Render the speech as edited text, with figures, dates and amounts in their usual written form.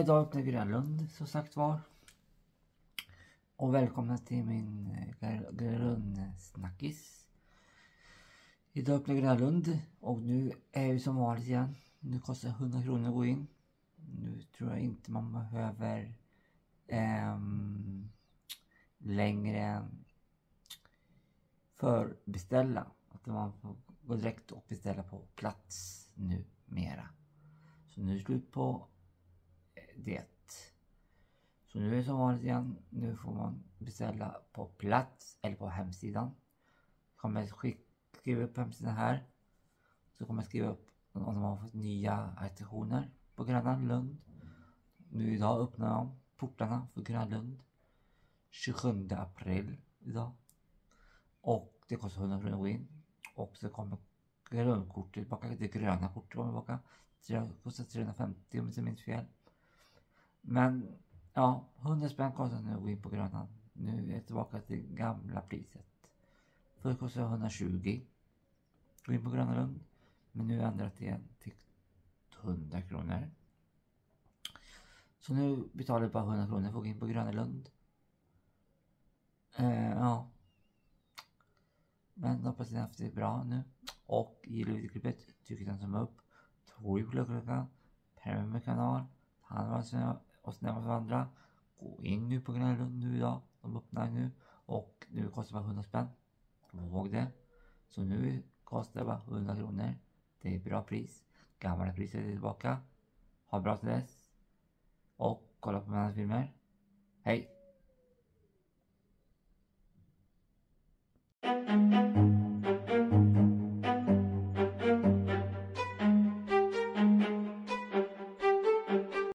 idag öppnar Grönlund så sagt var. Och välkomna till min Grönlundsnackis. Idag öppnar Grönlund och nu är det som vanligt igen. Nu kostar 100 kronor att gå in. Nu tror jag inte man behöver längre än förbeställa. Att man får gå direkt och beställa på plats nu mera. Så nu är det slut på det. Så nu är det som vanligt igen. Nu får man beställa på plats eller på hemsidan. Jag kommer skriva upp hemsidan här. Så kommer jag skriva upp om de har fått nya attraktioner på Grönlund. Nu idag öppnar de portarna för Grönlund 27 april idag. Och det kostar 100 kronor att gå in. Och så kommer grönkortet tillbaka. Det gröna kortet kommer tillbaka. Det kostar 350 om jag inte minns fel. Men ja, 100 spänn kostar nu att gå in på Grönland. Nu är jag tillbaka till gamla priset. Först kostade 120 att gå in på Grönlund. Men nu är ändrat igen till 100 kronor. Så nu betalar jag bara 100 kronor för att gå in på Grönlund. Ja. Men hoppas ni har haft det bra nu. Och gillar videoklippet, tryck den som upp. Tryck på klockan. Prenumerera med kanal. Ta hand om oss med varandra. Gå in nu på Grönlund nu idag. De öppnar nu. Och nu kostar det bara 100 spänn. Kom ihåg det. Så nu kostar det bara 100 kronor. Det är bra pris. Gamla priset är tillbaka. Ha bra till dess. Och kolla på mina filmer. Hej!